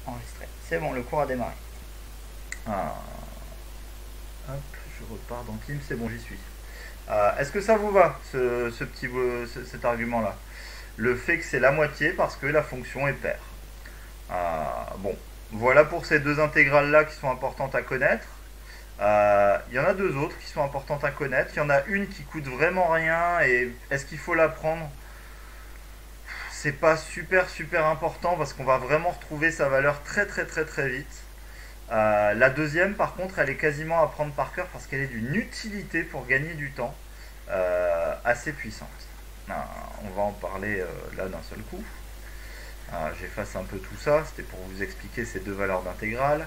enregistré. C'est bon, le cours a démarré. Ah. Hop, je repars dans Teams, c'est bon, j'y suis. Est-ce que ça vous va, cet argument-là? Le fait que c'est la moitié parce que la fonction est paire. Bon, voilà pour ces deux intégrales-là qui sont importantes à connaître. Il y en a deux autres qui sont importantes à connaître. Il y en a une qui coûte vraiment rien et est-ce qu'il faut l'apprendre? C'est pas super important parce qu'on va vraiment retrouver sa valeur très vite. La deuxième, par contre, elle est quasiment à prendre par cœur parce qu'elle est d'une utilité pour gagner du temps assez puissante. On va en parler là d'un seul coup. J'efface un peu tout ça, c'était pour vous expliquer ces deux valeurs d'intégrale.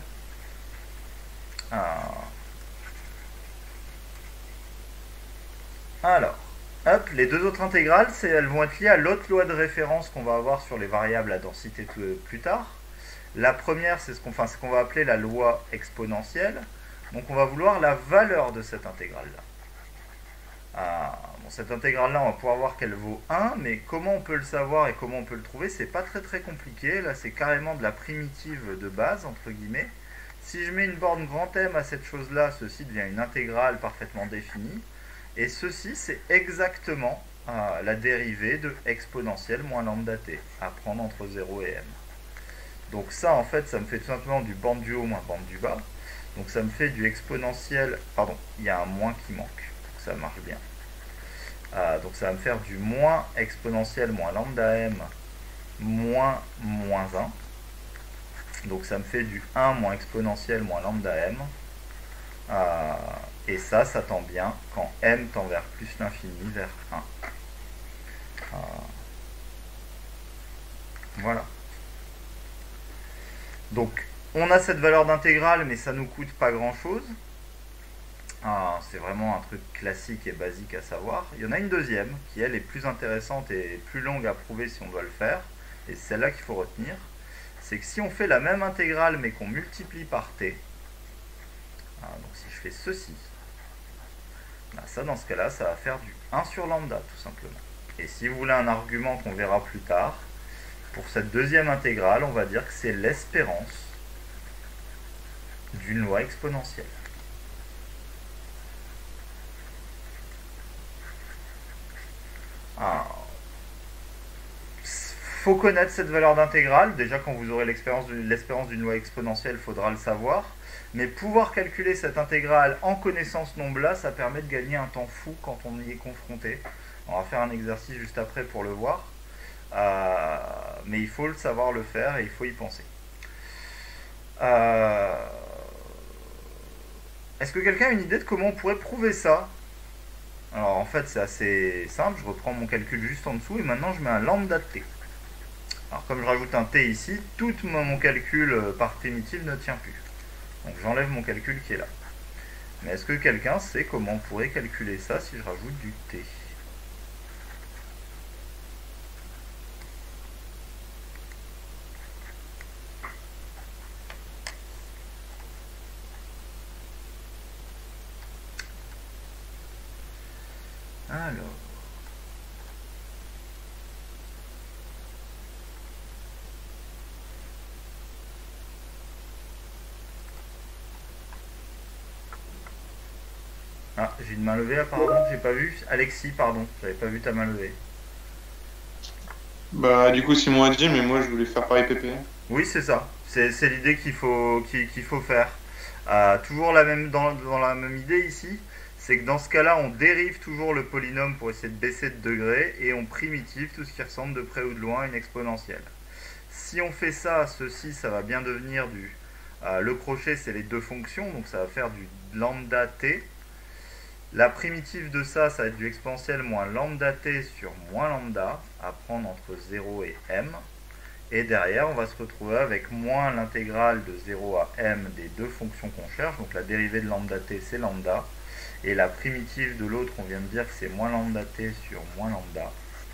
Alors, hop, les deux autres intégrales, elles vont être liées à l'autre loi de référence qu'on va avoir sur les variables à densité plus tard. La première, c'est ce qu'on va appeler la loi exponentielle. Donc on va vouloir la valeur de cette intégrale-là. Bon, cette intégrale-là, on va pouvoir voir qu'elle vaut 1, mais comment on peut le savoir et comment on peut le trouver, c'est pas très compliqué. Là, c'est carrément de la primitive de base, entre guillemets. Si je mets une borne grand M à cette chose-là, ceci devient une intégrale parfaitement définie. Et ceci, c'est exactement la dérivée de exponentielle moins lambda t, à prendre entre 0 et m. Donc ça, en fait, ça me fait tout simplement du borne du haut moins borne du bas. Donc ça me fait du exponentiel... Pardon, il y a un moins qui manque, pour que ça marche bien. Donc ça va me faire du moins exponentiel moins lambda m moins 1. Donc ça me fait du 1 moins exponentiel moins lambda m. Et ça tend bien quand m tend vers plus l'infini, vers 1. Voilà. Donc, on a cette valeur d'intégrale, mais ça nous coûte pas grand-chose. C'est vraiment un truc classique et basique à savoir. Il y en a une deuxième, qui elle est plus intéressante et plus longue à prouver si on doit le faire. Et c'est celle-là qu'il faut retenir. C'est que si on fait la même intégrale, mais qu'on multiplie par t, donc si je fais ceci, ça dans ce cas-là, ça va faire du 1 sur lambda, tout simplement. Et si vous voulez un argument qu'on verra plus tard, pour cette deuxième intégrale, on va dire que c'est l'espérance d'une loi exponentielle. Faut connaître cette valeur d'intégrale. Déjà, quand vous aurez l'espérance d'une loi exponentielle, il faudra le savoir. Mais pouvoir calculer cette intégrale en connaissance nombre-là, ça permet de gagner un temps fou quand on y est confronté. On va faire un exercice juste après pour le voir. Mais il faut le savoir le faire et il faut y penser. Est-ce que quelqu'un a une idée de comment on pourrait prouver ça? Alors en fait c'est assez simple, je reprends mon calcul juste en dessous et maintenant je mets un lambda de t. Alors comme je rajoute un t ici, tout mon calcul par primitive ne tient plus. Donc j'enlève mon calcul qui est là. Mais est-ce que quelqu'un sait comment on pourrait calculer ça si je rajoute du t? Alors... j'ai une main levée apparemment, j'ai pas vu. Alexis, pardon, j'avais pas vu ta main levée. Bah, du coup, Simon a dit, mais moi, je voulais faire pareil PP. Oui, c'est ça. C'est l'idée qu'il faut faire. Toujours dans la même idée ici, c'est que dans ce cas-là, on dérive toujours le polynôme pour essayer de baisser de degré et on primitive tout ce qui ressemble de près ou de loin à une exponentielle. Si on fait ça, ceci, ça va bien devenir du... le crochet, c'est les deux fonctions, donc ça va faire du lambda t. La primitive de ça va être du exponentiel moins lambda t sur moins lambda, à prendre entre 0 et m. Et derrière, on va se retrouver avec moins l'intégrale de 0 à m des deux fonctions qu'on cherche. Donc la dérivée de lambda t, c'est lambda. Et la primitive de l'autre, on vient de dire que c'est moins lambda t sur moins lambda.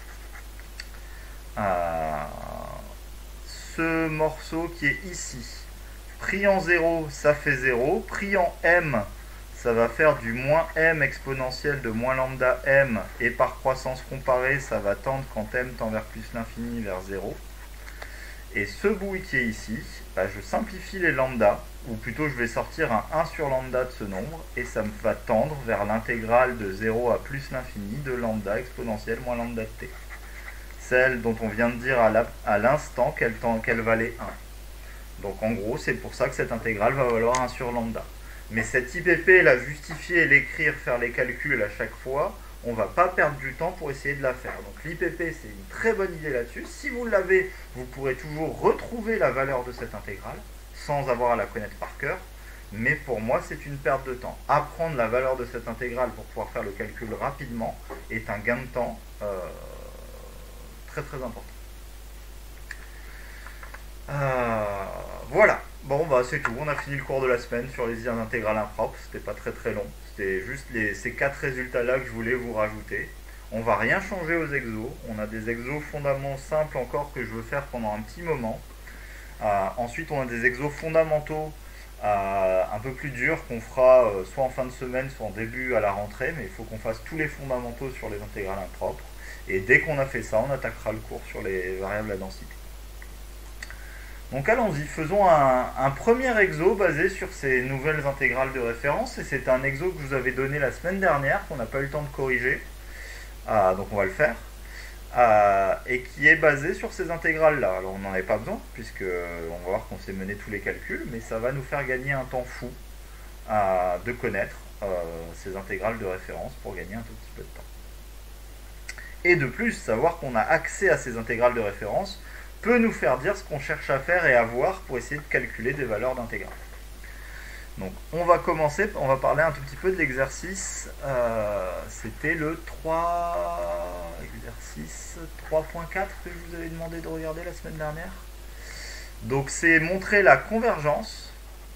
Ce morceau qui est ici, pris en 0, ça fait 0. Pris en m, ça va faire du moins m exponentielle de moins lambda m. Et par croissance comparée, ça va tendre quand m tend vers plus l'infini vers 0. Et ce bout qui est ici, bah, je simplifie les lambda, ou plutôt je vais sortir un 1 sur lambda de ce nombre, et ça me va tendre vers l'intégrale de 0 à plus l'infini de lambda exponentielle moins lambda de t. Celle dont on vient de dire à l'instant qu'elle valait 1. Donc en gros, c'est pour ça que cette intégrale va valoir 1 sur lambda. Mais cette IPP, la justifier, l'écrire, faire les calculs à chaque fois, on ne va pas perdre du temps pour essayer de la faire. Donc l'IPP, c'est une très bonne idée là-dessus. Si vous l'avez, vous pourrez toujours retrouver la valeur de cette intégrale, sans avoir à la connaître par cœur. Mais pour moi, c'est une perte de temps. Apprendre la valeur de cette intégrale pour pouvoir faire le calcul rapidement est un gain de temps très très important. Voilà. Bon, bah c'est tout. On a fini le cours de la semaine sur les ions intégrales impropres. C'était pas très très long. C'était juste ces 4 résultats-là que je voulais vous rajouter. On va rien changer aux exos. On a des exos fondamentaux simples encore que je veux faire pendant un petit moment. Ensuite, on a des exos fondamentaux un peu plus durs qu'on fera soit en fin de semaine, soit en début à la rentrée. Mais il faut qu'on fasse tous les fondamentaux sur les intégrales impropres. Et dès qu'on a fait ça, on attaquera le cours sur les variables à densité. Donc allons-y, faisons un premier exo basé sur ces nouvelles intégrales de référence. Et c'est un exo que je vous avais donné la semaine dernière, qu'on n'a pas eu le temps de corriger. Donc on va le faire. Et qui est basé sur ces intégrales-là. Alors on n'en avait pas besoin, puisque on va voir qu'on sait mener tous les calculs, mais ça va nous faire gagner un temps fou de connaître ces intégrales de référence pour gagner un tout petit peu de temps. Et de plus, savoir qu'on a accès à ces intégrales de référence peut nous faire dire ce qu'on cherche à faire et à voir pour essayer de calculer des valeurs d'intégrale. Donc on va commencer, on va parler un tout petit peu de l'exercice, c'était le exercice 3.4 que je vous avais demandé de regarder la semaine dernière. Donc c'est montrer la convergence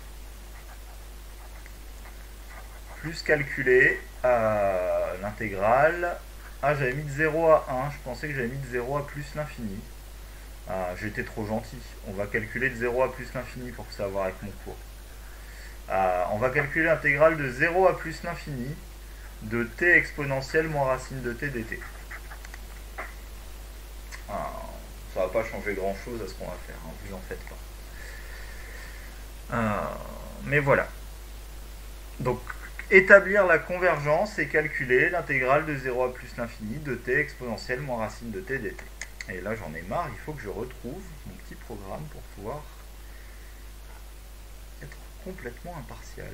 plus calculer l'intégrale. J'avais mis de 0 à 1, je pensais que j'avais mis de 0 à plus l'infini. J'étais trop gentil. On va calculer de 0 à plus l'infini pour que ça ait à voir avec mon cours. On va calculer l'intégrale de 0 à plus l'infini de t exponentielle moins racine de t dt. Ça va pas changer grand chose à ce qu'on va faire, hein, vous en faites pas. Mais voilà. Donc établir la convergence et calculer l'intégrale de 0 à plus l'infini de t exponentielle moins racine de t dt. Et là j'en ai marre, il faut que je retrouve mon petit programme pour pouvoir être complètement impartial.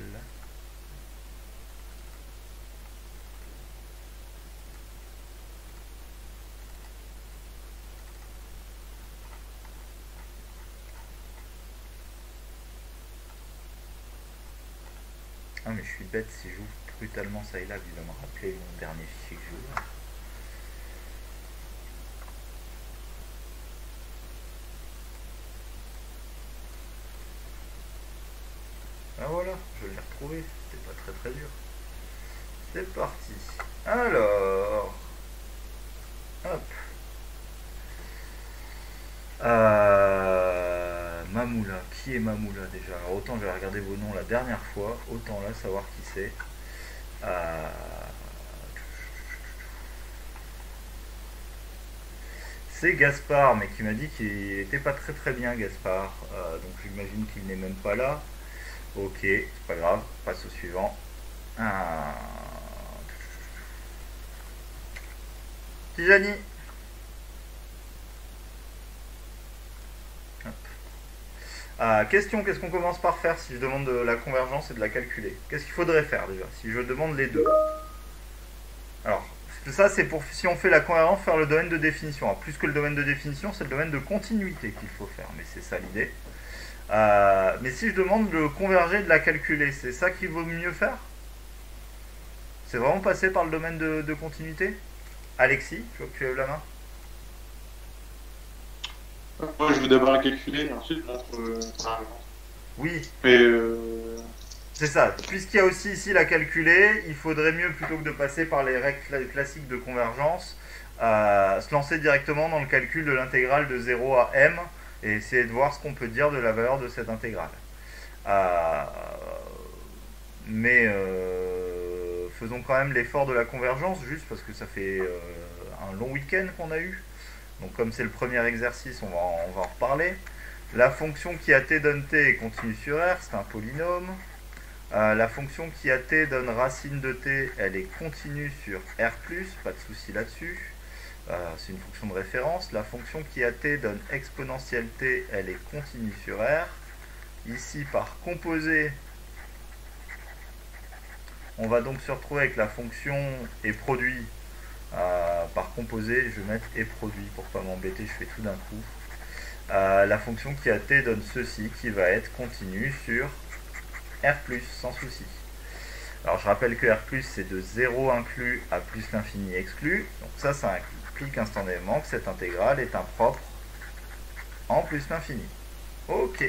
Mais je suis bête, si j'ouvre brutalement Scilab, il va me rappeler mon dernier fichier que j'ouvre. Voilà, je l'ai retrouvé, c'était pas très très dur. C'est parti. Alors, hop. Mamoula, qui est Mamoula déjà? Alors autant j'avais regardé vos noms la dernière fois, autant là savoir qui c'est. C'est Gaspard, mais qui m'a dit qu'il était pas très très bien Gaspard, donc j'imagine qu'il n'est même pas là. Ok, c'est pas grave, passe au suivant. Tijani. Question, qu'est-ce qu'on commence par faire si je demande de la convergence et de la calculer? Qu'est-ce qu'il faudrait faire déjà si je demande les deux? Alors, ça c'est pour si on fait la convergence, faire le domaine de définition. Alors, plus que le domaine de définition, c'est le domaine de continuité qu'il faut faire, mais c'est ça l'idée. Mais si je demande de converger et de la calculer, c'est ça qu'il vaut mieux faire? C'est vraiment passer par le domaine de continuité? Alexis, je vois que tu lèves la main. Moi, je veux d'abord la calculer, et ensuite Oui. Mais c'est ça. Puisqu'il y a aussi ici la calculer, il faudrait mieux, plutôt que de passer par les règles classiques de convergence, se lancer directement dans le calcul de l'intégrale de 0 à m et essayer de voir ce qu'on peut dire de la valeur de cette intégrale. Mais faisons quand même l'effort de la convergence, juste parce que ça fait un long week-end qu'on a eu. Donc comme c'est le premier exercice, on va en reparler. La fonction qui a t donne t est continue sur R, c'est un polynôme. La fonction qui a t donne racine de t, elle est continue sur R+, pas de souci là-dessus. C'est une fonction de référence. La fonction qui a t donne exponentielle t, elle est continue sur R. Ici, par composé, on va donc se retrouver avec la fonction et produit. Par composé, je vais mettre et produit pour pas m'embêter, je fais tout d'un coup. La fonction qui a t donne ceci, qui va être continue sur R+, sans souci. Alors je rappelle que R+, c'est de 0 inclus à plus l'infini exclu. Donc ça implique instantanément que cette intégrale est impropre en plus l'infini. Ok.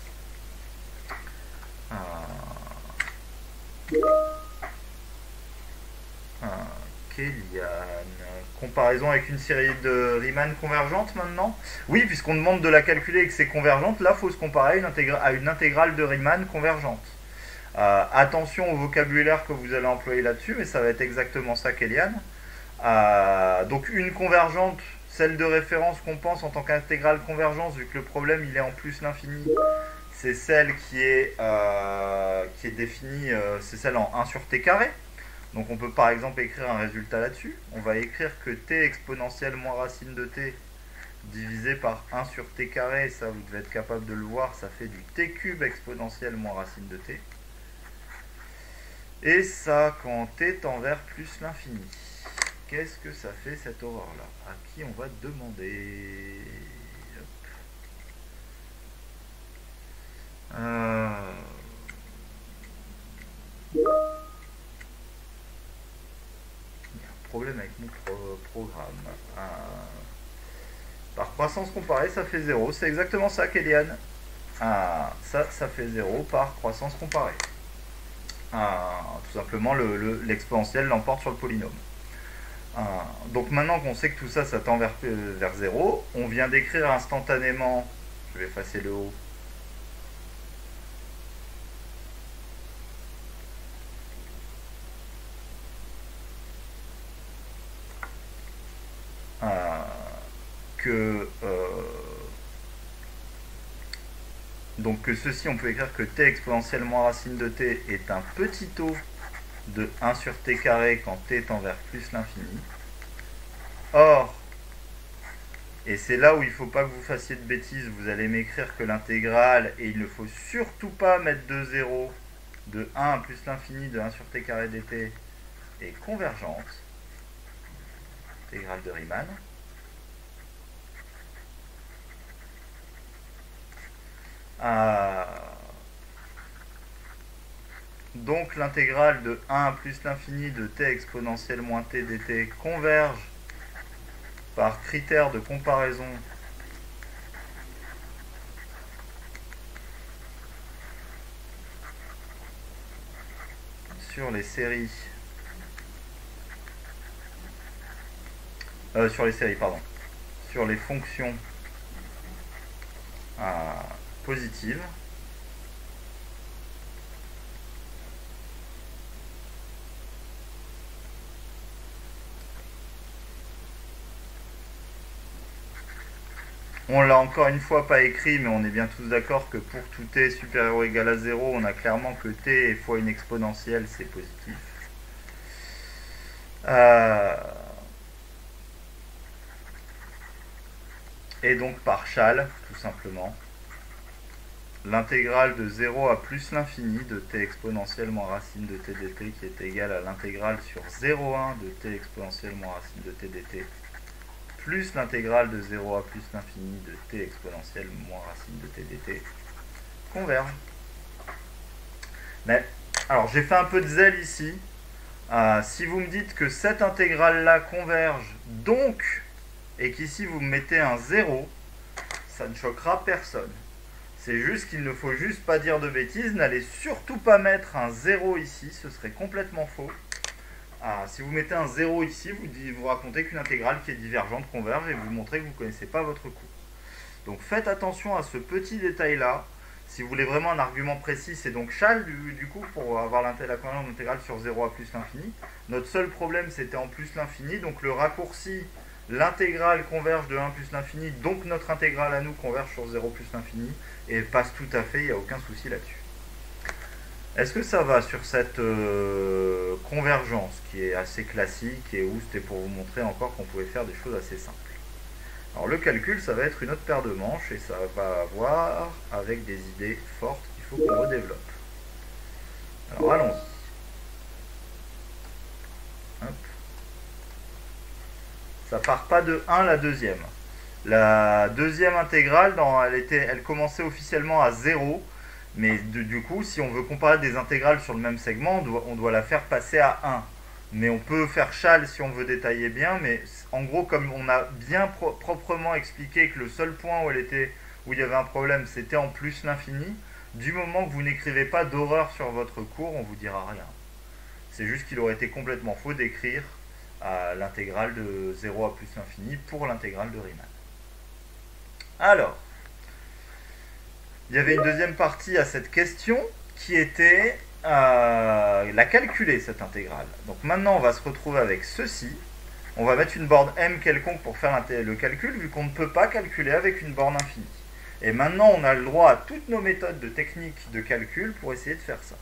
Kéliane. Comparaison avec une série de Riemann convergente maintenant. Oui, puisqu'on demande de la calculer et que c'est convergente, là il faut se comparer à une intégrale de Riemann convergente. Attention au vocabulaire que vous allez employer là-dessus, mais ça va être exactement ça, Kéliane. Donc une convergente, celle de référence qu'on pense en tant qu'intégrale convergence, vu que le problème il est en plus l'infini, c'est celle qui est définie, c'est celle en 1 sur t carré. Donc on peut par exemple écrire un résultat là-dessus. On va écrire que t exponentielle moins racine de t divisé par 1 sur t carré, ça vous devez être capable de le voir, ça fait du t cube exponentielle moins racine de t. Et ça, quand t tend vers plus l'infini. Qu'est-ce que ça fait cette horreur-là? À qui on va demander? Il y a un problème avec mon programme. Par croissance comparée, ça fait 0. C'est exactement ça, Kéliane. Ça fait 0 par croissance comparée. Tout simplement, l'exponentielle l'emporte sur le polynôme. Donc maintenant qu'on sait que tout ça, ça tend vers 0, on vient d'écrire instantanément, je vais effacer le haut, donc que ceci, on peut écrire que t exponentielle moins racine de t est un petit taux de 1 sur t carré quand t tend vers plus l'infini. Or, et c'est là où il ne faut pas que vous fassiez de bêtises, vous allez m'écrire que l'intégrale, et il ne faut surtout pas mettre de 0, de 1 à plus l'infini de 1 sur t carré dt est convergente. Intégrale de Riemann. Donc l'intégrale de 1 à plus l'infini de t exponentielle moins t dt converge par critère de comparaison sur les séries sur les fonctions positives. On l'a encore une fois pas écrit, mais on est bien tous d'accord que pour tout t supérieur ou égal à 0, on a clairement que t fois une exponentielle, c'est positif. Et donc par Chasles, tout simplement, l'intégrale de 0 à plus l'infini de t exponentielle moins racine de t dt qui est égale à l'intégrale sur 0,1 de t exponentielle moins racine de t dt plus l'intégrale de 0 à plus l'infini de t exponentielle moins racine de t dt converge. Mais, alors j'ai fait un peu de zèle ici. Si vous me dites que cette intégrale-là converge, donc, et qu'ici vous mettez un 0, ça ne choquera personne. C'est juste qu'il ne faut juste pas dire de bêtises, n'allez surtout pas mettre un 0 ici, ce serait complètement faux. Si vous mettez un 0 ici, vous racontez qu'une intégrale qui est divergente converge et vous montrez que vous ne connaissez pas votre cours. Donc faites attention à ce petit détail-là. Si vous voulez vraiment un argument précis, c'est donc Chasles, du coup, pour avoir la convergence intégrale sur 0 à plus l'infini. Notre seul problème, c'était en plus l'infini, donc le raccourci l'intégrale converge de 1 plus l'infini, donc notre intégrale à nous converge sur 0 plus l'infini, et passe tout à fait, il n'y a aucun souci là-dessus. Est-ce que ça va sur cette convergence qui est assez classique et où c'était pour vous montrer encore qu'on pouvait faire des choses assez simples? Alors le calcul, ça va être une autre paire de manches et ça va avoir avec des idées fortes qu'il faut qu'on redéveloppe. Alors allons-y. Hop. Ça part pas de 1 la deuxième. La deuxième intégrale, elle commençait officiellement à 0. Mais du coup, si on veut comparer des intégrales sur le même segment, on doit la faire passer à 1. Mais on peut faire châle si on veut détailler bien. Mais en gros, comme on a bien proprement expliqué que le seul point où il y avait un problème, c'était en plus l'infini, du moment que vous n'écrivez pas d'horreur sur votre cours, on vous dira rien. C'est juste qu'il aurait été complètement faux d'écrire l'intégrale de 0 à plus l'infini pour l'intégrale de Riemann. Alors, il y avait une deuxième partie à cette question qui était la calculer, cette intégrale. Donc maintenant, on va se retrouver avec ceci. On va mettre une borne m quelconque pour faire le calcul, vu qu'on ne peut pas calculer avec une borne infinie. Et maintenant, on a le droit à toutes nos méthodes de technique de calcul pour essayer de faire ça.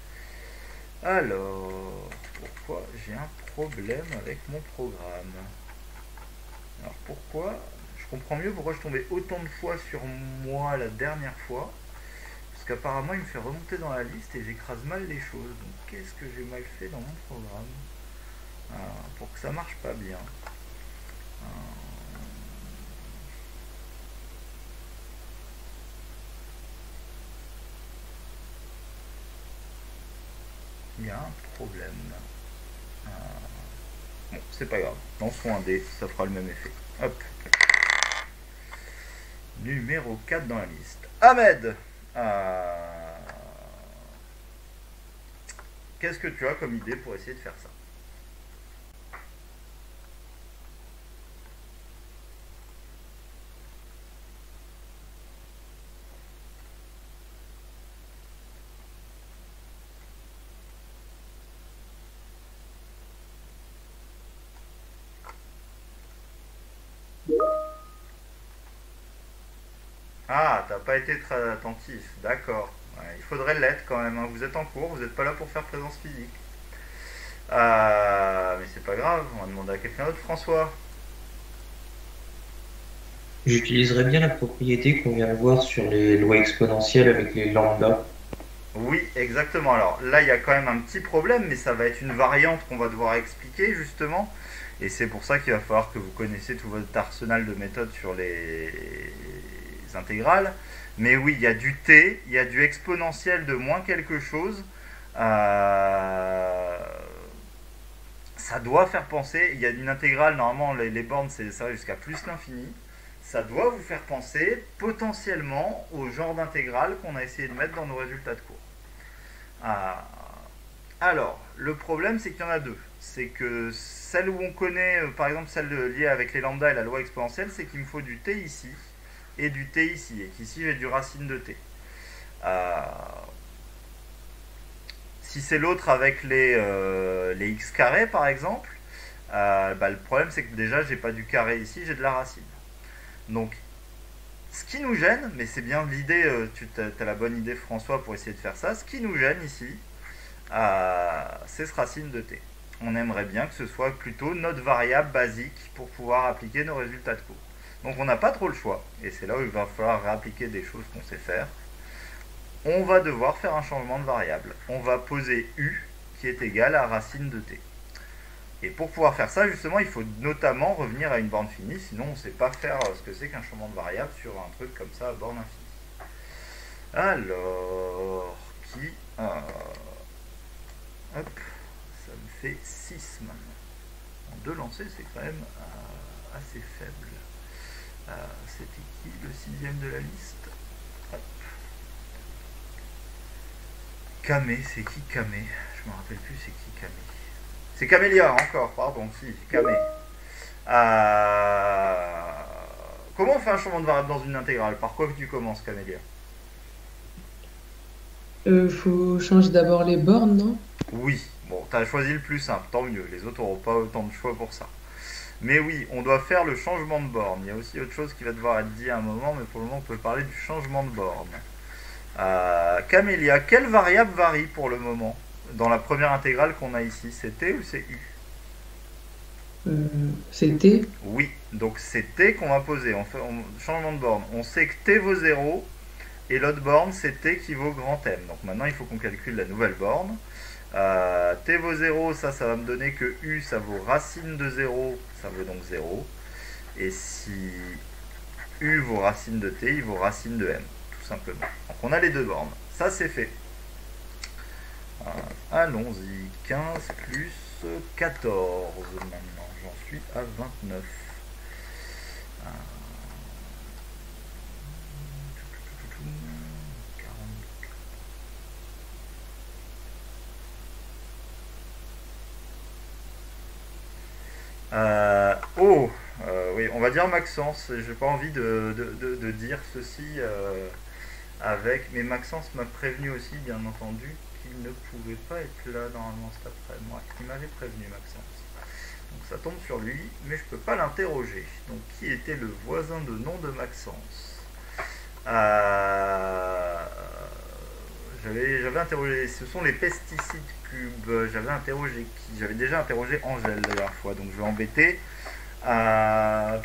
Alors, pourquoi j'ai un problème avec mon programme? Alors pourquoi? Je comprends mieux pourquoi je tombais autant de fois sur moi la dernière fois. Parce qu'apparemment il me fait remonter dans la liste et j'écrase mal les choses. Donc qu'est-ce que j'ai mal fait dans mon programme pour que ça marche pas bien? Il y a un problème. Bon, c'est pas grave. Lançons un dé, ça fera le même effet. Hop. Numéro 4 dans la liste. Ahmed, qu'est-ce que tu as comme idée pour essayer de faire ça? Ah, t'as pas été très attentif, d'accord. Ouais, il faudrait l'être quand même, hein. Vous êtes en cours, vous n'êtes pas là pour faire présence physique. Mais c'est pas grave, on va demander à quelqu'un d'autre. François. J'utiliserais bien la propriété qu'on vient de voir sur les lois exponentielles avec les lambda. Oui, exactement. Alors là, il y a quand même un petit problème, mais ça va être une variante qu'on va devoir expliquer justement. Et c'est pour ça qu'il va falloir que vous connaissiez tout votre arsenal de méthodes sur les intégrales. Mais oui, il y a du t, il y a du exponentiel de moins quelque chose. Ça doit faire penser, il y a une intégrale, normalement les bornes ça va jusqu'à plus l'infini. Ça doit vous faire penser potentiellement au genre d'intégrale qu'on a essayé de mettre dans nos résultats de cours. Alors, le problème c'est qu'il y en a deux. C'est que celle où on connaît, par exemple celle liée avec les lambda et la loi exponentielle, c'est qu'il me faut du t ici et du t ici, et qu'ici j'ai du racine de t. Si c'est l'autre avec les x carrés par exemple, le problème c'est que déjà j'ai pas du carré ici, j'ai de la racine. Donc ce qui nous gêne, mais c'est bien l'idée, tu as la bonne idée François pour essayer de faire ça, ce qui nous gêne ici, c'est ce racine de t. On aimerait bien que ce soit plutôt notre variable basique pour pouvoir appliquer nos résultats de cours. Donc on n'a pas trop le choix, et c'est là où il va falloir réappliquer des choses qu'on sait faire. On va devoir faire un changement de variable. On va poser u qui est égal à racine de t. Et pour pouvoir faire ça, justement, il faut notamment revenir à une borne finie, sinon on ne sait pas faire ce que c'est qu'un changement de variable sur un truc comme ça à borne infinie. Alors, hop, ça me fait 6 maintenant. En 2 lancers, c'est quand même assez faible. C'était qui le 6ème de la liste? Hop. Kamé, c'est qui Kamé? Je me rappelle plus c'est qui Kamé. C'est Camélia encore, pardon, si, Kamé. Comment on fait un changement de variable dans une intégrale? Par quoi que tu commences, Camélia? Faut changer d'abord les bornes, non? Oui, bon, t'as choisi le plus simple, tant mieux. Les autres n'auront pas autant de choix pour ça. Mais oui, on doit faire le changement de borne. Il y a aussi autre chose qui va devoir être dit à un moment, mais pour le moment, on peut parler du changement de borne. Camélia, quelle variable varie pour le moment dans la première intégrale qu'on a ici? C'est t ou c'est u? C'est t. Oui, donc c'est t qu'on va poser. On fait changement de borne. On sait que t vaut 0 et l'autre borne c'est t qui vaut grand M. Donc maintenant il faut qu'on calcule la nouvelle borne. T vaut 0, ça va me donner que u ça vaut racine de 0, ça vaut donc 0. Et si u vaut racine de t, il vaut racine de m, tout simplement. Donc on a les deux bornes. Ça c'est fait. Allons-y, 15 plus 14 maintenant, j'en suis à 29. Oui, on va dire Maxence. J'ai pas envie de dire ceci avec, mais Maxence m'a prévenu aussi, bien entendu, qu'il ne pouvait pas être là normalement cet après-midi. Ouais, il m'avait prévenu, Maxence. Donc ça tombe sur lui, mais je peux pas l'interroger. Donc qui était le voisin de nom de Maxence? J'avais interrogé, ce sont les pesticides cubes. J'avais interrogé qui? J'avais déjà interrogé Angèle la dernière fois, donc je vais embêter. 2, 3,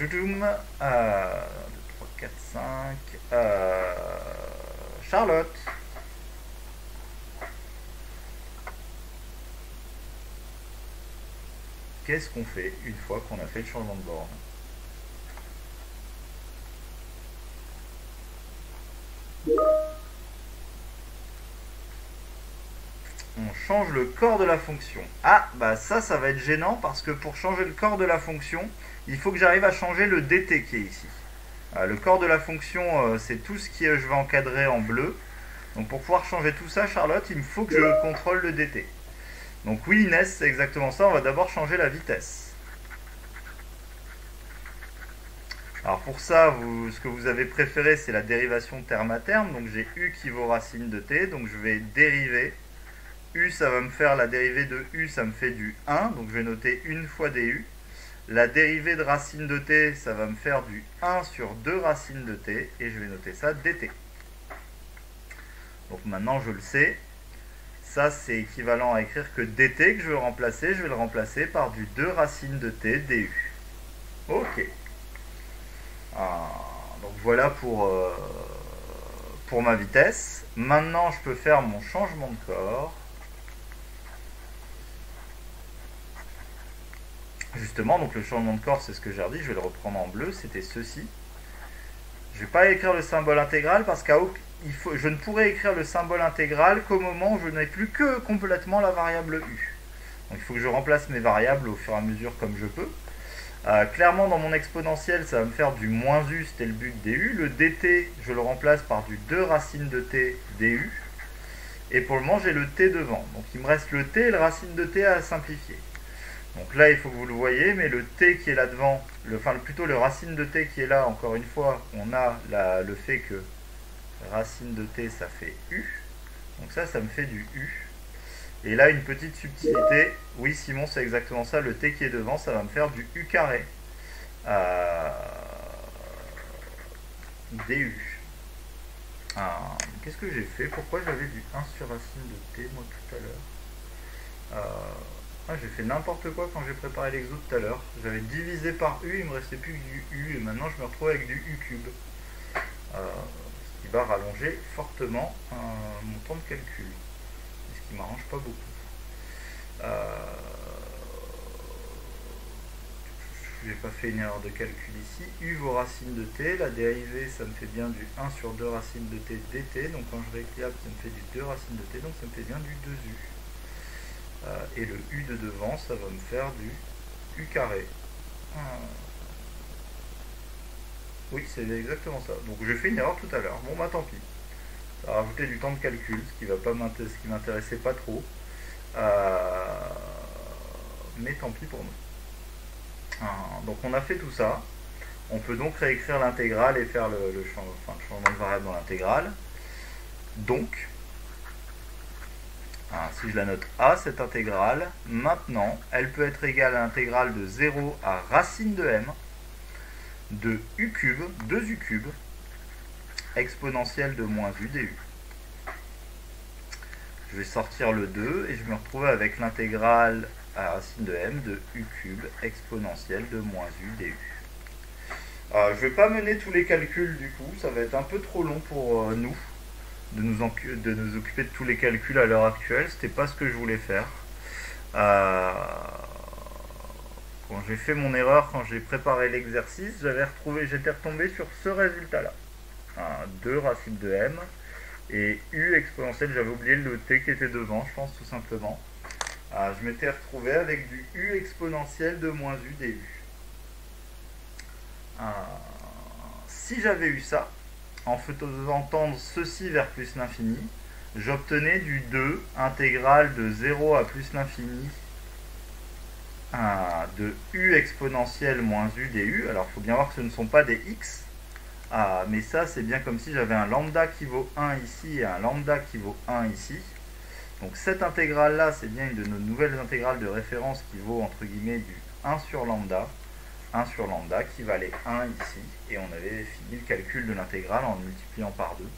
4, 5. Charlotte. Qu'est-ce qu'on fait une fois qu'on a fait le changement de borne? On change le corps de la fonction. Ah, bah ça va être gênant parce que pour changer le corps de la fonction, il faut que j'arrive à changer le dt qui est ici. Le corps de la fonction, c'est tout ce qui je vais encadrer en bleu. Donc pour pouvoir changer tout ça, Charlotte, il me faut que je contrôle le dt. Donc oui, Inès, c'est exactement ça. On va d'abord changer la vitesse. Alors pour ça, ce que vous avez préféré, c'est la dérivation terme à terme. Donc j'ai u qui vaut racine de t. Donc je vais dériver. U, ça va me faire la dérivée de u, ça me fait du 1. Donc je vais noter 1 fois du. La dérivée de racine de t, ça va me faire du 1 sur 2 racines de t. Et je vais noter ça dt. Donc maintenant, je le sais. Ça, c'est équivalent à écrire que dt que je veux remplacer, je vais le remplacer par du 2 racines de t du. Ok. Donc voilà pour ma vitesse. Maintenant, je peux faire mon changement de corps. Justement, donc le changement de corps, c'est ce que j'ai redit. Je vais le reprendre en bleu. C'était ceci. Je ne vais pas écrire le symbole intégral parce je ne pourrai écrire le symbole intégral qu'au moment où je n'ai plus que complètement la variable u. Donc il faut que je remplace mes variables au fur et à mesure comme je peux. Clairement, dans mon exponentiel, ça va me faire du moins u, c'était le but du. Le dt, je le remplace par du 2 racine de t du. Et pour le moment, j'ai le t devant. Donc il me reste le t et le racine de t à simplifier. Donc là, il faut que vous le voyez, mais le t qui est là devant, plutôt le racine de t qui est là, encore une fois, on a le fait que racine de t, ça fait u. Donc ça me fait du u. Et là, une petite subtilité. Oui, Simon, c'est exactement ça. Le t qui est devant, ça va me faire du u carré. Du. Qu'est-ce que j'ai fait? Pourquoi j'avais du 1 sur racine de t, moi, tout à l'heure? J'ai fait n'importe quoi quand j'ai préparé l'exo tout à l'heure. J'avais divisé par u, il me restait plus que du u. Et maintenant, je me retrouve avec du u cube. Ce qui va rallonger fortement mon temps de calcul. Ce qui m'arrange pas beaucoup. J'ai pas fait une erreur de calcul ici. U vaut racine de t. La dérivée, ça me fait bien du 1 sur 2 racines de t dt. Donc quand je rééquilibre, ça me fait du 2 racines de t. Donc ça me fait bien du 2u. Et le u de devant, ça va me faire du u carré. Oui, c'est exactement ça. Donc j'ai fait une erreur tout à l'heure. Bon, bah tant pis. Ça a rajouté du temps de calcul, ce qui m'intéressait pas trop. Mais tant pis pour nous. Donc on a fait tout ça. On peut donc réécrire l'intégrale et faire le changement de variable dans l'intégrale. Donc, Hein, si je la note A, cette intégrale, maintenant, elle peut être égale à l'intégrale de 0 à racine de m de u cube, 2u cube, exponentielle de moins u du. Je vais sortir le 2 et je me retrouve avec l'intégrale à racine de m de u cube exponentielle de moins u du. Je ne vais pas mener tous les calculs du coup, ça va être un peu trop long pour nous de nous occuper de tous les calculs à l'heure actuelle. C'était pas ce que je voulais faire. Quand j'ai fait mon erreur, quand j'ai préparé l'exercice, j'étais retombé sur ce résultat-là. 2 racine de m et u exponentielle, j'avais oublié le t qui était devant, je pense tout simplement. Je m'étais retrouvé avec du u exponentielle de moins u du. Si j'avais eu ça, en faisant tendre ceci vers plus l'infini, j'obtenais du 2 intégrale de 0 à plus l'infini de u exponentielle moins u du. Alors il faut bien voir que ce ne sont pas des x, mais ça c'est bien comme si j'avais un lambda qui vaut 1 ici et un lambda qui vaut 1 ici. Donc cette intégrale là c'est bien une de nos nouvelles intégrales de référence qui vaut entre guillemets du 1 sur lambda qui valait 1 ici, et on avait fini le calcul de l'intégrale en le multipliant par 2.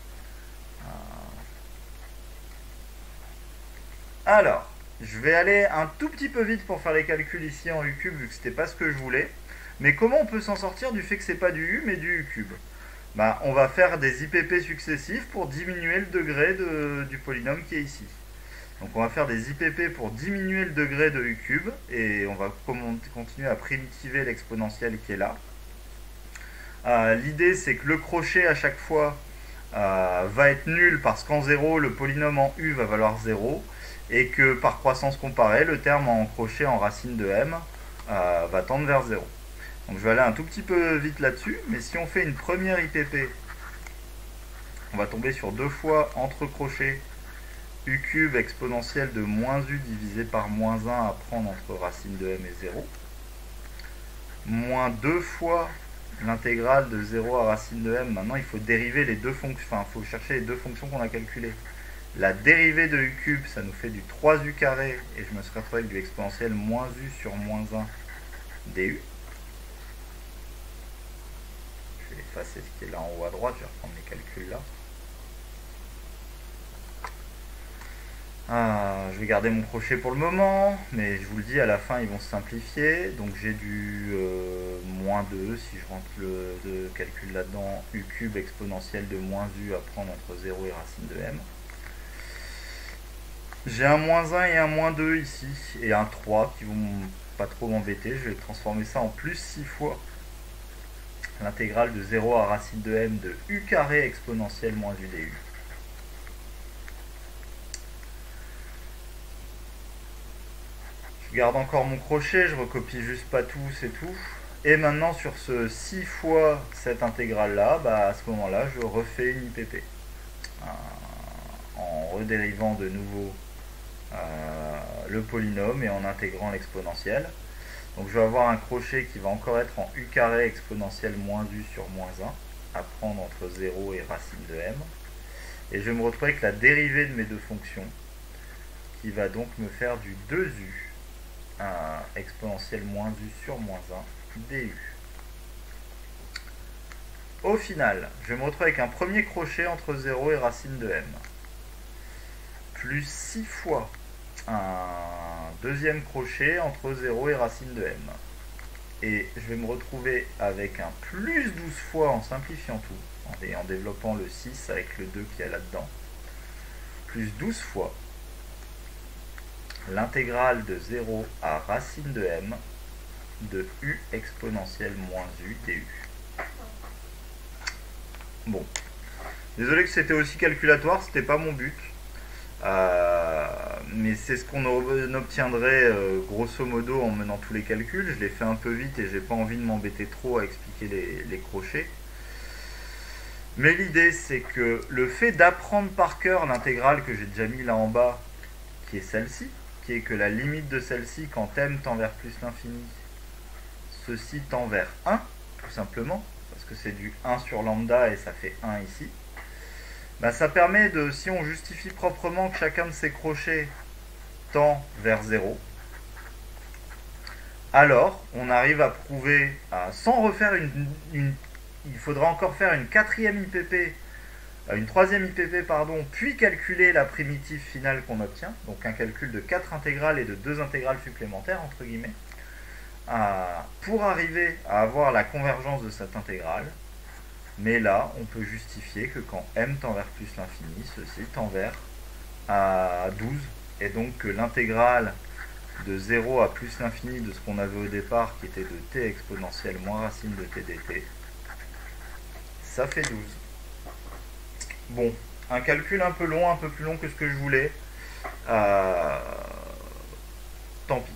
Alors, je vais aller un tout petit peu vite pour faire les calculs ici en u cube, vu que c'était pas ce que je voulais. Mais comment on peut s'en sortir du fait que c'est pas du u, mais du u cube? On va faire des IPP successifs pour diminuer le degré du polynôme qui est ici. Donc on va faire des IPP pour diminuer le degré de u cube, et on va continuer à primitiver l'exponentielle qui est là. L'idée c'est que le crochet à chaque fois va être nul parce qu'en 0 le polynôme en u va valoir 0, et que par croissance comparée le terme en crochet en racine de m va tendre vers 0. Donc je vais aller un tout petit peu vite là-dessus, mais si on fait une première IPP, on va tomber sur 2 fois entre crochets u cube exponentielle de moins u divisé par moins 1 à prendre entre racine de m et 0, moins 2 fois l'intégrale de 0 à racine de m. Maintenant il faut dériver les deux fonctions, il faut chercher les deux fonctions qu'on a calculées. La dérivée de u cube, ça nous fait du 3u carré, et je me serais retrouvé avec du exponentiel moins u sur moins 1 du. Je vais effacer ce qui est là en haut à droite, je vais reprendre mes calculs là. Je vais garder mon crochet pour le moment, mais je vous le dis, à la fin ils vont se simplifier. Donc j'ai du moins 2, si je rentre le calcul là-dedans, u cube exponentielle de moins u à prendre entre 0 et racine de m. J'ai un moins 1 et un moins 2 ici, et un 3 qui vont pas trop m'embêter. Je vais transformer ça en plus 6 fois l'intégrale de 0 à racine de m de u carré exponentielle moins u du. Je garde encore mon crochet, je recopie juste pas tout, c'est tout. Et maintenant sur ce 6 fois cette intégrale là, à ce moment là je refais une IPP. En redérivant de nouveau le polynôme et en intégrant l'exponentielle. Donc je vais avoir un crochet qui va encore être en u carré exponentielle moins u sur moins 1 à prendre entre 0 et racine de m. Et je vais me retrouver avec la dérivée de mes deux fonctions qui va donc me faire du 2u exponentielle moins u sur moins 1 du. Au final, je vais me retrouver avec un premier crochet entre 0 et racine de m, plus 6 fois un deuxième crochet entre 0 et racine de m. Et je vais me retrouver avec un plus 12 fois en simplifiant tout, et en développant le 6 avec le 2 qui est là-dedans, plus 12 fois l'intégrale de 0 à racine de m de u exponentielle moins u du. Bon, désolé que c'était aussi calculatoire, c'était pas mon but, mais c'est ce qu'on obtiendrait grosso modo en menant tous les calculs. Je l'ai fait un peu vite et j'ai pas envie de m'embêter trop à expliquer les crochets. Mais l'idée c'est que le fait d'apprendre par cœur l'intégrale que j'ai déjà mis là en bas, qui est celle-ci, qui est que la limite de celle-ci quand m tend vers plus l'infini, ceci tend vers 1, tout simplement, parce que c'est du 1 sur lambda et ça fait 1 ici. bah, ça permet de, si on justifie proprement que chacun de ces crochets tend vers 0, alors on arrive à prouver, sans refaire il faudra encore faire une quatrième IPP, une troisième IPP, pardon, puis calculer la primitive finale qu'on obtient, donc un calcul de 4 intégrales et de 2 intégrales supplémentaires, entre guillemets, pour arriver à avoir la convergence de cette intégrale. Mais là, on peut justifier que quand m tend vers plus l'infini, ceci tend vers 12, et donc que l'intégrale de 0 à plus l'infini de ce qu'on avait au départ, qui était de t exponentielle moins racine de t dt, ça fait 12. Bon, un calcul un peu long, un peu plus long que ce que je voulais. Tant pis.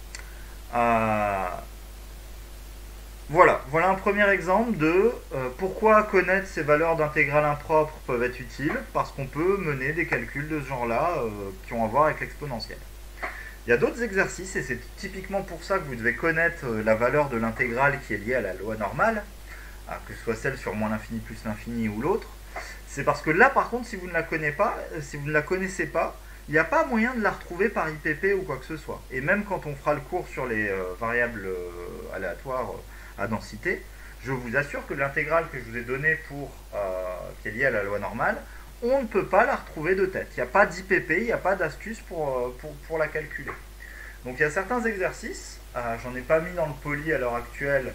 Voilà un premier exemple de pourquoi connaître ces valeurs d'intégrale impropre peuvent être utiles, parce qu'on peut mener des calculs de ce genre-là qui ont à voir avec l'exponentielle. Il y a d'autres exercices, et c'est typiquement pour ça que vous devez connaître la valeur de l'intégrale qui est liée à la loi normale, que ce soit celle sur moins l'infini plus l'infini ou l'autre. C'est parce que là, par contre, si vous ne la connaissez pas, il n'y a pas moyen de la retrouver par IPP ou quoi que ce soit. Et même quand on fera le cours sur les variables aléatoires à densité, je vous assure que l'intégrale que je vous ai donnée qui est liée à la loi normale, on ne peut pas la retrouver de tête. Il n'y a pas d'IPP, il n'y a pas d'astuce pour la calculer. Donc il y a certains exercices, j'en ai pas mis dans le poly à l'heure actuelle,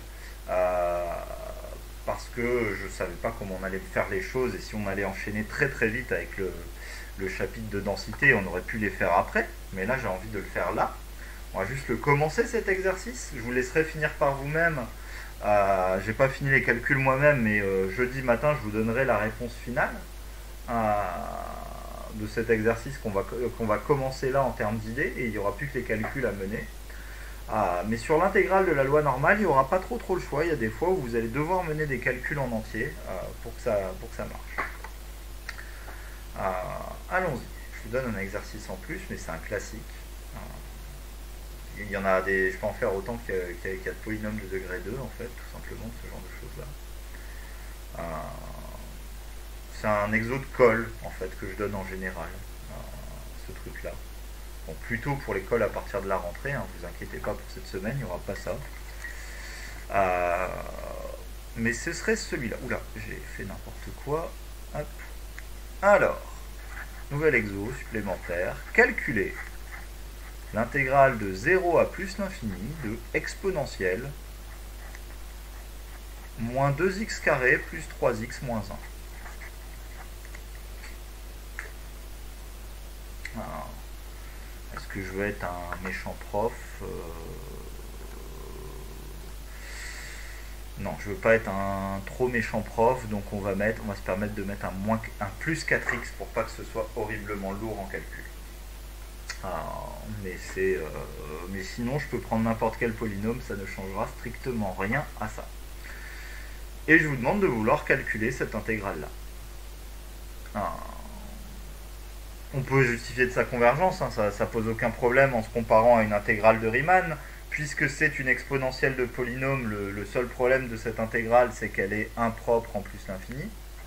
parce que je ne savais pas comment on allait faire les choses, et si on allait enchaîner très très vite avec le chapitre de densité, on aurait pu les faire après, mais là j'ai envie de le faire là. On va juste le commencer cet exercice, je vous laisserai finir par vous-même. J'ai pas fini les calculs moi-même, mais jeudi matin je vous donnerai la réponse finale de cet exercice qu'on va commencer là en termes d'idées, et il n'y aura plus que les calculs à mener. Mais sur l'intégrale de la loi normale, il n'y aura pas trop le choix. Il y a des fois où vous allez devoir mener des calculs en entier pour que ça marche. Allons-y. Je vous donne un exercice en plus, mais c'est un classique. Il y en a je peux en faire autant qu'il y a de polynômes de degré 2, en fait, tout simplement, ce genre de choses-là. C'est un exo de colle, en fait, que je donne en général, ce truc-là. Bon, plutôt pour les cols à partir de la rentrée, hein, vous inquiétez pas pour cette semaine, il n'y aura pas ça. Mais ce serait celui-là. Oula, j'ai fait n'importe quoi. Hop. Alors, nouvel exo supplémentaire. Calculer l'intégrale de 0 à plus l'infini de exponentielle moins 2x carré plus 3x moins 1. Alors, est-ce que je veux être un méchant prof? Non, je veux pas être un trop méchant prof, donc on va se permettre de mettre un plus 4x pour pas que ce soit horriblement lourd en calcul. Mais sinon, je peux prendre n'importe quel polynôme, ça ne changera strictement rien à ça. Et je vous demande de vouloir calculer cette intégrale-là. On peut justifier de sa convergence, hein, ça pose aucun problème en se comparant à une intégrale de Riemann, puisque c'est une exponentielle de polynôme. Le seul problème de cette intégrale, c'est qu'elle est impropre en plus l'infini.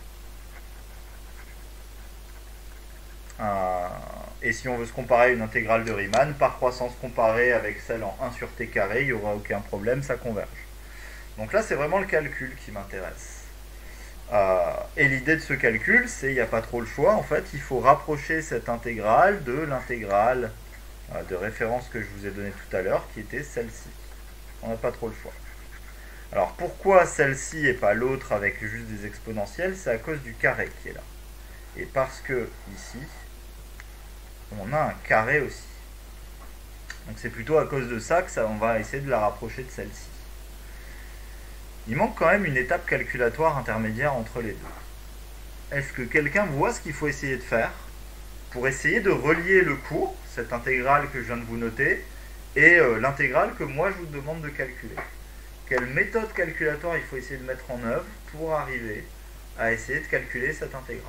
Et si on veut se comparer à une intégrale de Riemann, par croissance comparée avec celle en 1 sur t carré, il n'y aura aucun problème, ça converge. Donc là, c'est vraiment le calcul qui m'intéresse. Et l'idée de ce calcul, c'est il n'y a pas trop le choix. En fait, il faut rapprocher cette intégrale de l'intégrale de référence que je vous ai donnée tout à l'heure, qui était celle-ci. On n'a pas trop le choix. Alors, pourquoi celle-ci et pas l'autre avec juste des exponentielles? C'est à cause du carré qui est là. Et parce que, ici, on a un carré aussi. Donc c'est plutôt à cause de ça que on va essayer de la rapprocher de celle-ci. Il manque quand même une étape calculatoire intermédiaire entre les deux. Est-ce que quelqu'un voit ce qu'il faut essayer de faire pour essayer de relier le cours, cette intégrale que je viens de vous noter, et l'intégrale que moi je vous demande de calculer? Quelle méthode calculatoire il faut essayer de mettre en œuvre pour arriver à essayer de calculer cette intégrale?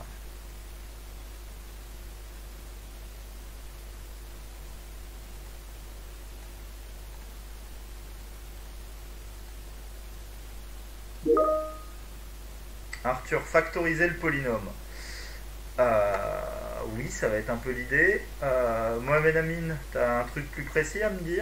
Arthur, factoriser le polynôme. Oui, ça va être un peu l'idée. Mohamed Amin, t'as un truc plus précis à me dire?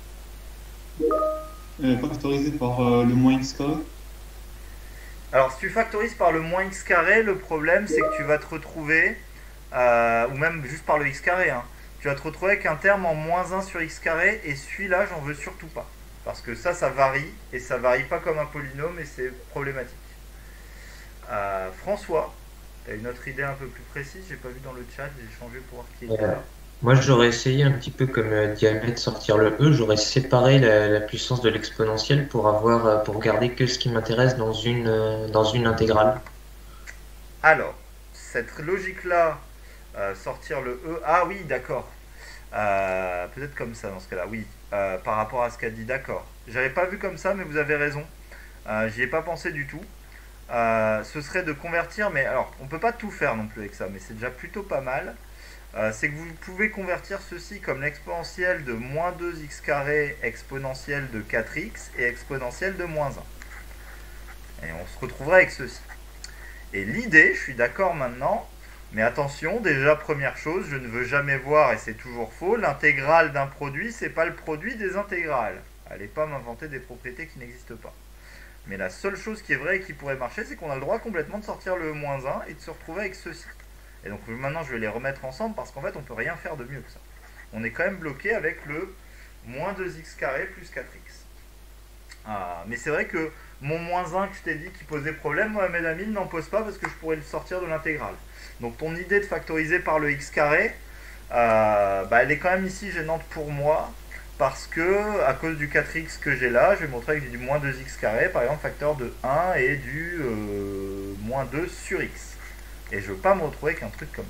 Factorisé par le moins x carré. Alors, si tu factorises par le moins x carré, le problème c'est que tu vas te retrouver, ou même juste par le x carré, hein, tu vas te retrouver avec un terme en moins 1 sur x carré, et celui-là, j'en veux surtout pas. Parce que ça varie, et ça varie pas comme un polynôme, et c'est problématique. François, t'as une autre idée un peu plus précise? J'ai pas vu dans le chat, j'ai changé pour voir qui était Euh, là. Moi, j'aurais essayé un petit peu comme Diabète sortir le E, j'aurais séparé la puissance de l'exponentielle pour avoir, pour garder que ce qui m'intéresse dans une intégrale. Alors, cette logique-là, sortir le E, ah oui, d'accord. Peut-être comme ça dans ce cas-là, oui. Par rapport à ce qu'a dit, d'accord. J'avais pas vu comme ça, mais vous avez raison. J'y ai pas pensé du tout. Ce serait de convertir, mais alors, on peut pas tout faire non plus avec ça, mais c'est déjà plutôt pas mal. C'est que vous pouvez convertir ceci comme l'exponentielle de moins 2x carré, exponentielle de 4x et exponentielle de moins 1. Et on se retrouverait avec ceci. Et l'idée, je suis d'accord maintenant, mais attention, déjà première chose, je ne veux jamais voir, et c'est toujours faux, l'intégrale d'un produit, c'est pas le produit des intégrales. Allez pas m'inventer des propriétés qui n'existent pas. Mais la seule chose qui est vraie et qui pourrait marcher, c'est qu'on a le droit complètement de sortir le moins 1 et de se retrouver avec ceci. Et donc maintenant je vais les remettre ensemble parce qu'en fait on peut rien faire de mieux que ça. On est quand même bloqué avec le moins 2x carré plus 4x. Mais c'est vrai que mon moins 1 que je t'ai dit qui posait problème, Mohamed Amin n'en pose pas parce que je pourrais le sortir de l'intégrale. Donc ton idée de factoriser par le x carré, elle est quand même ici gênante pour moi. Parce que, à cause du 4x que j'ai là, je vais montrer que j'ai du moins 2x carré, par exemple, facteur de 1 et du moins 2 sur x. Et je ne veux pas me retrouver avec un truc comme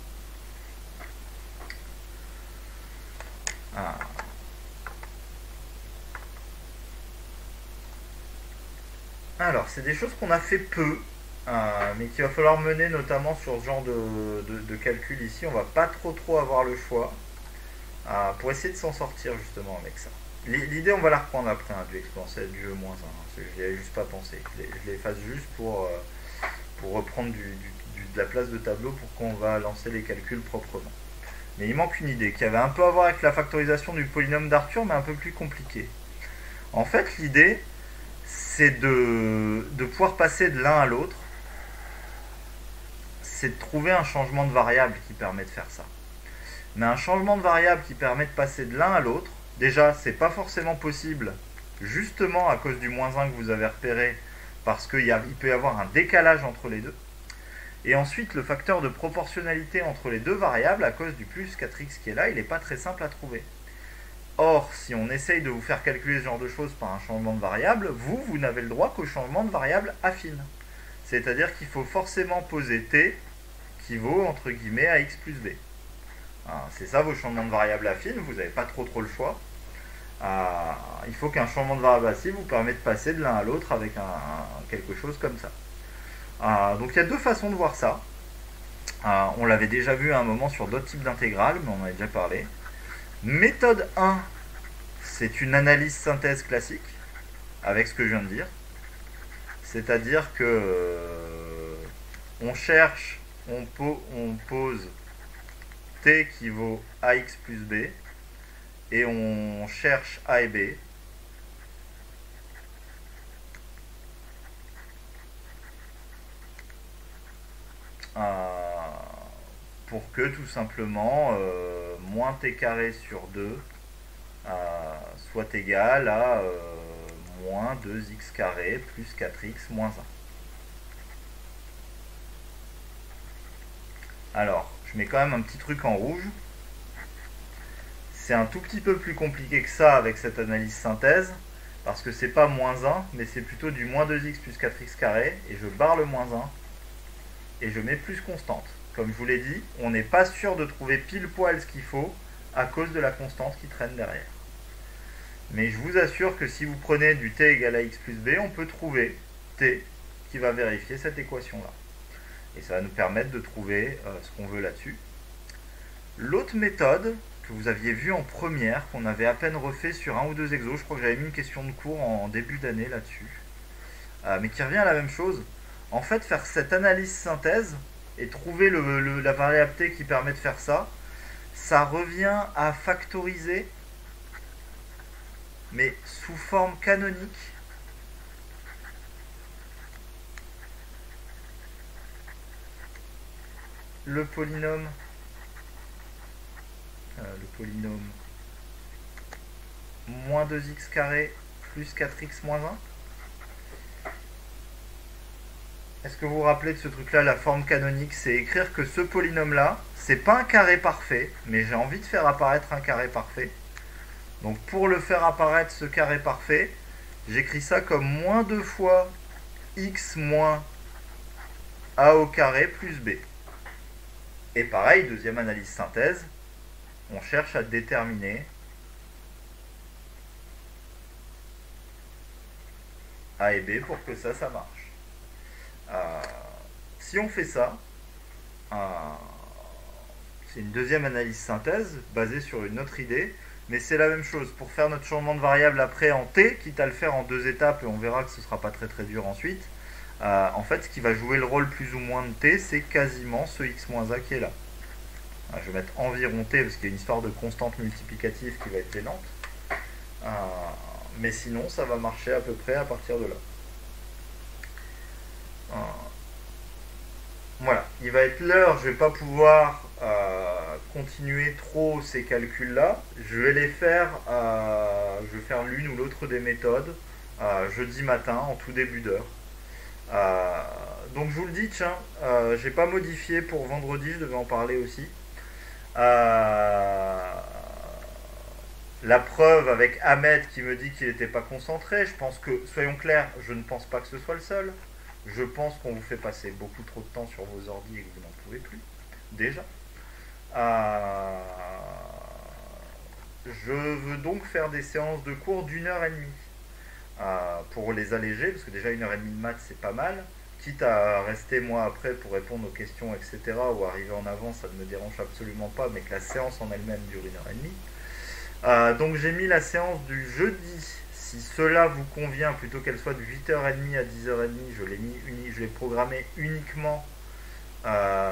ça. Alors, c'est des choses qu'on a fait peu, mais qu'il va falloir mener notamment sur ce genre de calcul ici. On va pas trop avoir le choix. Pour essayer de s'en sortir justement avec ça. L'idée, on va la reprendre après, du exponentiel du E-1. Je n'y avais juste pas pensé. Je l'efface juste pour reprendre de la place de tableau pour qu'on va lancer les calculs proprement. Mais il manque une idée qui avait un peu à voir avec la factorisation du polynôme d'Arthur, mais un peu plus compliquée. En fait, l'idée, c'est de pouvoir passer de l'un à l'autre. C'est de trouver un changement de variable qui permet de faire ça. Mais un changement de variable qui permet de passer de l'un à l'autre, déjà, c'est pas forcément possible, justement à cause du moins 1 que vous avez repéré, parce qu'il peut y avoir un décalage entre les deux. Et ensuite, le facteur de proportionnalité entre les deux variables, à cause du plus 4x qui est là, il n'est pas très simple à trouver. Or, si on essaye de vous faire calculer ce genre de choses par un changement de variable, vous n'avez le droit qu'au changement de variable affine. C'est-à-dire qu'il faut forcément poser t qui vaut, entre guillemets, ax plus b. C'est ça vos changements de variable affine, vous n'avez pas trop le choix. Il faut qu'un changement de variable affine vous permette de passer de l'un à l'autre avec quelque chose comme ça. Donc il y a deux façons de voir ça. On l'avait déjà vu à un moment sur d'autres types d'intégrales, mais on en a déjà parlé. Méthode 1, c'est une analyse synthèse classique, avec ce que je viens de dire. C'est-à-dire que on cherche, on pose t qui vaut ax plus b, et on cherche a et b. Pour que tout simplement moins t carré sur 2 soit égal à moins 2x carré plus 4x moins 1. Alors, je mets quand même un petit truc en rouge. C'est un tout petit peu plus compliqué que ça avec cette analyse synthèse, parce que c'est pas moins 1, mais c'est plutôt du moins 2x plus 4x carré, et je barre le moins 1, et je mets plus constante. Comme je vous l'ai dit, on n'est pas sûr de trouver pile poil ce qu'il faut, à cause de la constante qui traîne derrière. Mais je vous assure que si vous prenez du t égale à x plus b, on peut trouver t qui va vérifier cette équation-là. Et ça va nous permettre de trouver ce qu'on veut là-dessus. L'autre méthode que vous aviez vue en première, qu'on avait à peine refait sur un ou deux exos, je crois que j'avais mis une question de cours en début d'année là-dessus, mais qui revient à la même chose. En fait, faire cette analyse synthèse, et trouver la variable t qui permet de faire ça, ça revient à factoriser, mais sous forme canonique, le polynôme moins 2x carré plus 4x moins 1. Est-ce que vous vous rappelez de ce truc-là, la forme canonique? C'est écrire que ce polynôme-là, c'est pas un carré parfait, mais j'ai envie de faire apparaître un carré parfait. Donc pour le faire apparaître, ce carré parfait, j'écris ça comme moins 2 fois x moins a au carré plus b. Et pareil, deuxième analyse synthèse, on cherche à déterminer a et b pour que ça marche. Si on fait ça, c'est une deuxième analyse synthèse basée sur une autre idée, mais c'est la même chose. Pour faire notre changement de variable après en t, quitte à le faire en 2 étapes, et on verra que ce ne sera pas très très dur ensuite, en fait ce qui va jouer le rôle plus ou moins de t, c'est quasiment ce x-a qui est là. Je vais mettre environ t parce qu'il y a une histoire de constante multiplicative qui va être lente, mais sinon ça va marcher à peu près à partir de là. Voilà, il va être l'heure, je ne vais pas pouvoir continuer trop ces calculs-là. Je vais les faire, je vais faire l'une ou l'autre des méthodes jeudi matin, en tout début d'heure. Donc je vous le dis, tiens, j'ai pas modifié pour vendredi, je devais en parler aussi. La preuve avec Ahmed qui me dit qu'il n'était pas concentré, je pense que, soyons clairs, je ne pense pas que ce soit le seul. Je pense qu'on vous fait passer beaucoup trop de temps sur vos ordi et que vous n'en pouvez plus, déjà. Je veux donc faire des séances de cours d'1h30 pour les alléger, parce que déjà 1h30 de maths c'est pas mal. Quitte à rester moi après pour répondre aux questions, etc., ou arriver en avant, ça ne me dérange absolument pas, mais que la séance en elle-même dure 1h30. Donc j'ai mis la séance du jeudi. Si cela vous convient, plutôt qu'elle soit de 8h30 à 10h30, je l'ai programmé uniquement de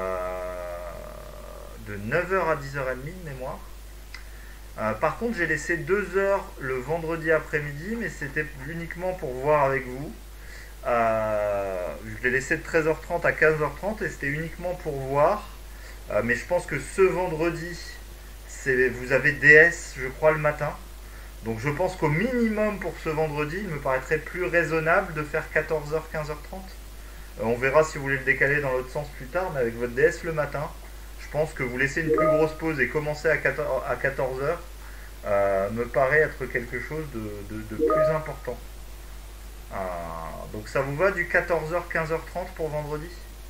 9h à 10h30 de mémoire. Par contre, j'ai laissé 2 heures le vendredi après-midi, mais c'était uniquement pour voir avec vous. Je l'ai laissé de 13h30 à 15h30 et c'était uniquement pour voir. Mais je pense que ce vendredi, vous avez DS, je crois, le matin. Donc je pense qu'au minimum pour ce vendredi, il me paraîtrait plus raisonnable de faire 14h, 15h30. On verra si vous voulez le décaler dans l'autre sens plus tard, mais avec votre DS le matin, je pense que vous laissez une plus grosse pause et commencer à 14h me paraît être quelque chose de plus important. Donc ça vous va du 14h, 15h30 pour vendredi?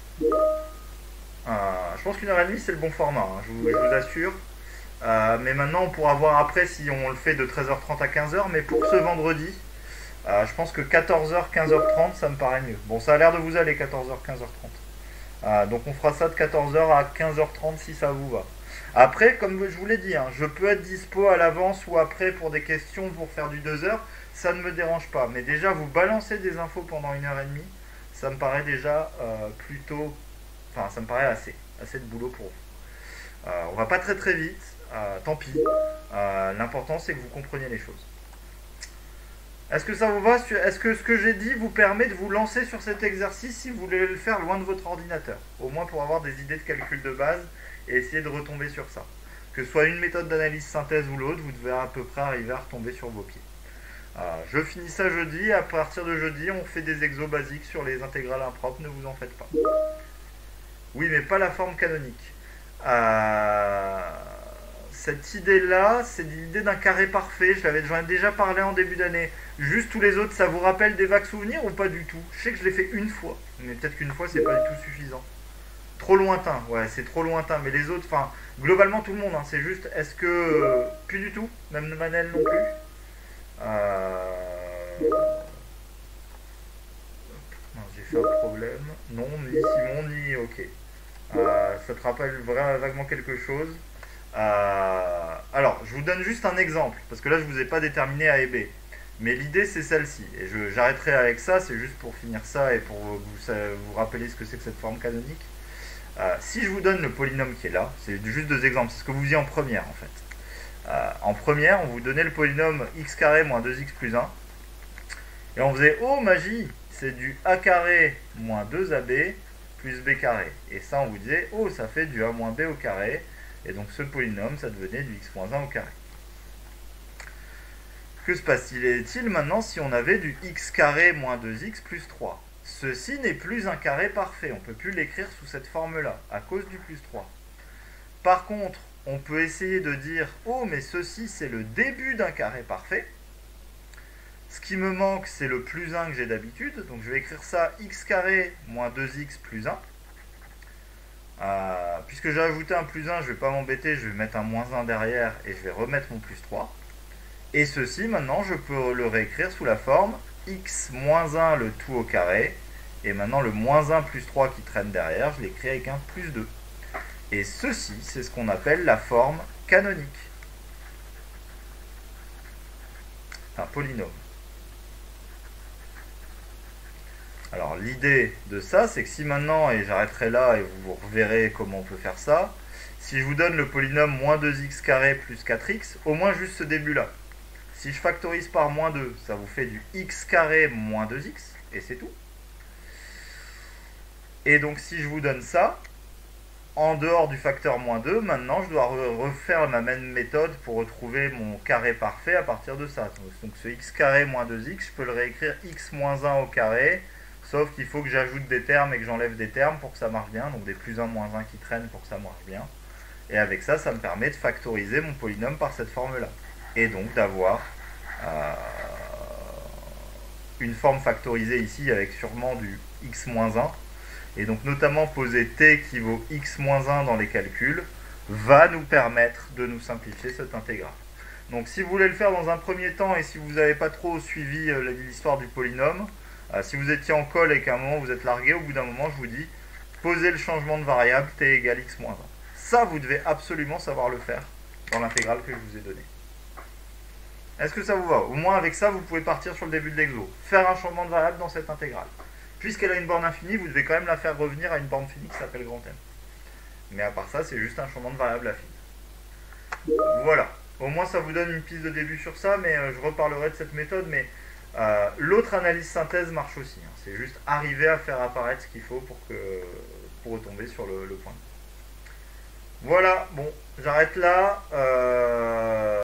Je pense qu'1h30 c'est le bon format, hein, je vous assure. Mais maintenant on pourra voir après si on le fait de 13h30 à 15h, mais pour ce vendredi, je pense que 14h, 15h30 ça me paraît mieux. Bon, ça a l'air de vous aller 14h, 15h30. Donc on fera ça de 14h à 15h30 si ça vous va. Après, comme je vous l'ai dit, hein, je peux être dispo à l'avance ou après pour des questions pour faire du 2h, ça ne me dérange pas. Mais déjà vous balancez des infos pendant 1h30, ça me paraît déjà plutôt... Enfin, ça me paraît assez de boulot pour vous. On va pas très très vite. Tant pis, l'important c'est que vous compreniez les choses. Est-ce que ça vous va? Est-ce que ce que j'ai dit vous permet de vous lancer sur cet exercice si vous voulez le faire loin de votre ordinateur? Au moins pour avoir des idées de calcul de base et essayer de retomber sur ça. Que ce soit une méthode d'analyse synthèse ou l'autre, vous devez à peu près arriver à retomber sur vos pieds. Je finis ça jeudi, à partir de jeudi on fait des exos basiques sur les intégrales impropres, ne vous en faites pas. Oui, mais pas la forme canonique. Cette idée-là, c'est l'idée d'un carré parfait. J'en ai déjà parlé en début d'année. Juste tous les autres, ça vous rappelle des vagues souvenirs ou pas du tout? Je sais que je l'ai fait une fois, mais peut-être qu'une fois, c'est pas du tout suffisant. Trop lointain, ouais, c'est trop lointain. Mais les autres, enfin, globalement tout le monde, hein, c'est juste, est-ce que... Plus du tout, même Manel non plus. Non, j'ai fait un problème. Non, ni Simon, ni... Ok. Ça te rappelle vaguement quelque chose? Alors, je vous donne juste un exemple, parce que là, je ne vous ai pas déterminé A et B. Mais l'idée, c'est celle-ci. Et j'arrêterai avec ça, c'est juste pour finir ça et pour vous rappeler ce que c'est que cette forme canonique. Si je vous donne le polynôme qui est là, c'est juste deux exemples, c'est ce que vous faisiez en première en fait. En première, on vous donnait le polynôme x carré moins 2x plus 1. Et on faisait, oh magie, c'est du a carré moins 2ab plus b carré. Et ça, on vous disait, oh, ça fait du a moins b au carré. Et donc ce polynôme, ça devenait du x moins 1 au carré. Que se passe-t-il maintenant si on avait du x carré moins 2x plus 3? Ceci n'est plus un carré parfait. On ne peut plus l'écrire sous cette forme-là, à cause du plus 3. Par contre, on peut essayer de dire, oh, mais ceci, c'est le début d'un carré parfait. Ce qui me manque, c'est le plus 1 que j'ai d'habitude. Donc je vais écrire ça x carré moins 2x plus 1. Puisque j'ai ajouté un plus 1, je ne vais pas m'embêter, je vais mettre un moins 1 derrière et je vais remettre mon plus 3. Et ceci, maintenant, je peux le réécrire sous la forme x moins 1 le tout au carré. Et maintenant, le moins 1 plus 3 qui traîne derrière, je l'écris avec un plus 2. Et ceci, c'est ce qu'on appelle la forme canonique. Un polynôme. Alors l'idée de ça, c'est que si maintenant, et j'arrêterai là et vous reverrez comment on peut faire ça, si je vous donne le polynôme moins 2x carré plus 4x, au moins juste ce début-là. Si je factorise par moins 2, ça vous fait du x carré moins 2x, et c'est tout. Et donc si je vous donne ça, en dehors du facteur moins 2, maintenant je dois refaire ma même méthode pour retrouver mon carré parfait à partir de ça. Donc ce x carré moins 2x, je peux le réécrire x moins 1 au carré, sauf qu'il faut que j'ajoute des termes et que j'enlève des termes pour que ça marche bien, donc des plus 1, moins 1 qui traînent pour que ça marche bien. Et avec ça, ça me permet de factoriser mon polynôme par cette forme-là. Et donc d'avoir une forme factorisée ici avec sûrement du x moins 1. Et donc notamment poser t équivaut x moins 1 dans les calculs va nous permettre de nous simplifier cette intégrale. Donc si vous voulez le faire dans un premier temps et si vous n'avez pas trop suivi l'histoire du polynôme, si vous étiez en colle et qu'à un moment vous êtes largué, au bout d'un moment je vous dis posez le changement de variable t égale x moins 1. Ça vous devez absolument savoir le faire dans l'intégrale que je vous ai donnée. Est-ce que ça vous va? Au moins avec ça vous pouvez partir sur le début de l'exo. Faire un changement de variable dans cette intégrale. Puisqu'elle a une borne infinie, vous devez quand même la faire revenir à une borne finie qui s'appelle grand M. Mais à part ça, c'est juste un changement de variable affine. Voilà. Au moins, ça vous donne une piste de début sur ça, mais je reparlerai de cette méthode. Mais l'autre analyse synthèse marche aussi. Hein. C'est juste arriver à faire apparaître ce qu'il faut pour retomber sur le point. Voilà. Bon, j'arrête là.